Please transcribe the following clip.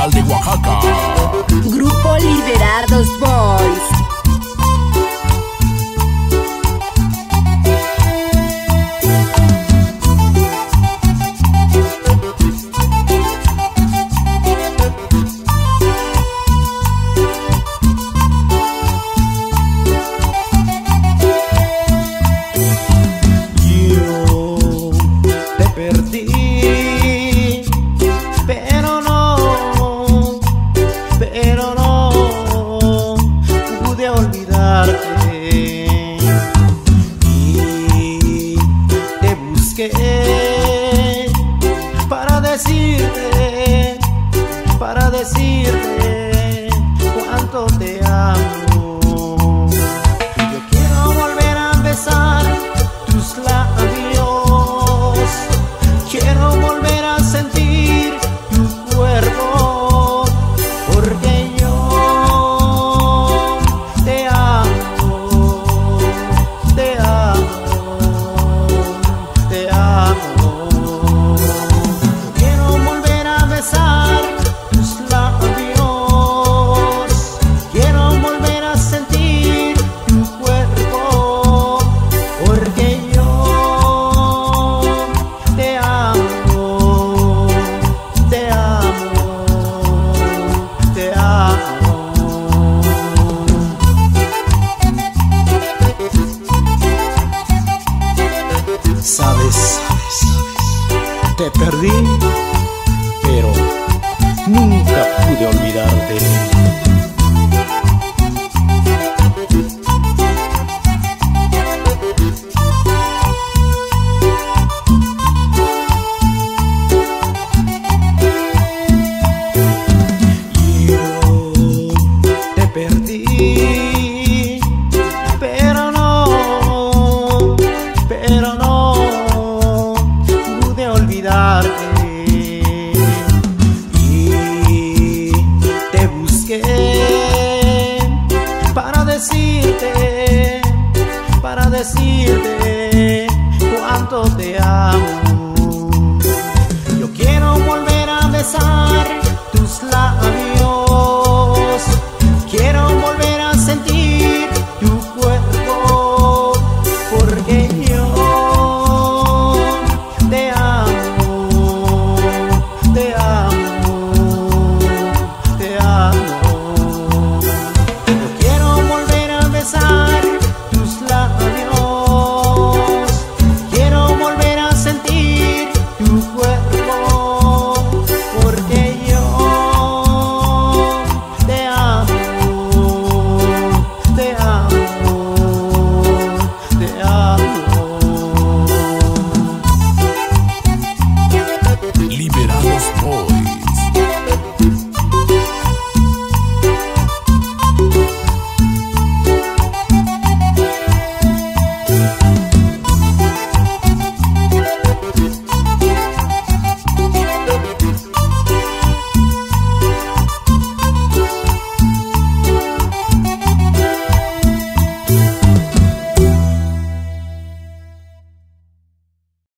Nacional de Oaxaca. Grupo Liderardos Boys. Pero no pude olvidarte y te busqué para decirte cuánto te amo. Yo quiero volver a besar tus labios, quiero volver a sentir tu cuerpo, porque yo te amo, te amo, te amo. Yo quiero volver a besar tus labios, quiero volver a sentir tu cuerpo, porque yo te amo, te amo, te amo. Sabes, te perdí, pero nunca pude olvidarte. Perdí, pero no pude olvidarte y te busqué para decirte cuánto te amo. Yo quiero volver a besar tus labios,